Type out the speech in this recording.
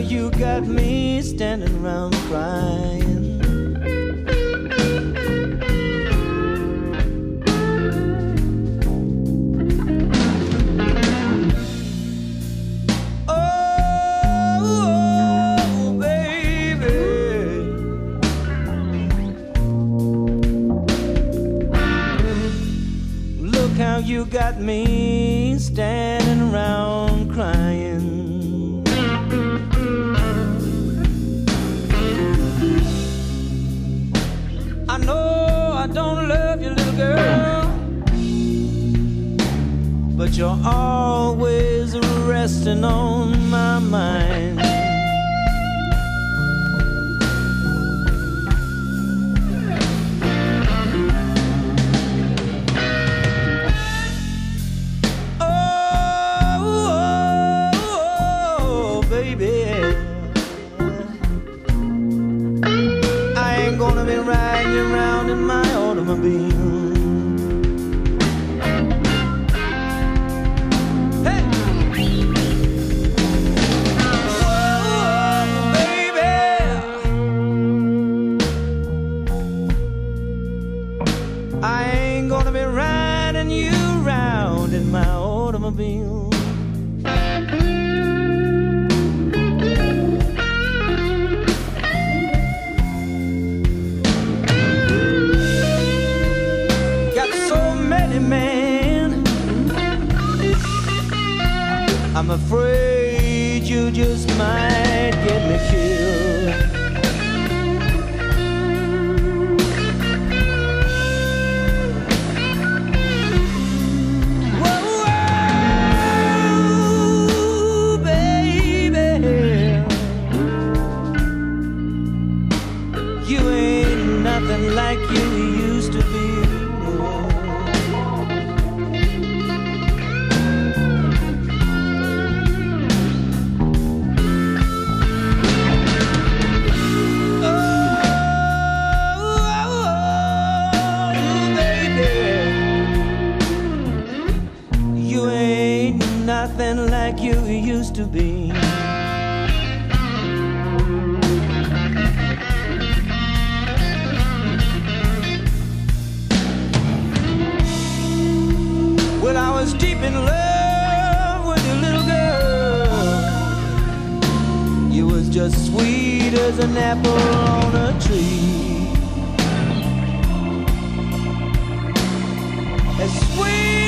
you got me standing around crying. Oh, baby, look how you got me standing around crying. I know I don't love you, little girl, but you're always resting on my mind. Oh, baby, I ain't gonna be riding you around in my automobile. Hey! Oh, baby, I ain't gonna be riding you around in my automobile. Man, I'm afraid you just might get me killed. Whoa, whoa, baby, you ain't nothing like you used to be. Nothing like you used to be. Well, I was deep in love with you, little girl. You was just sweet as an apple on a tree, as sweet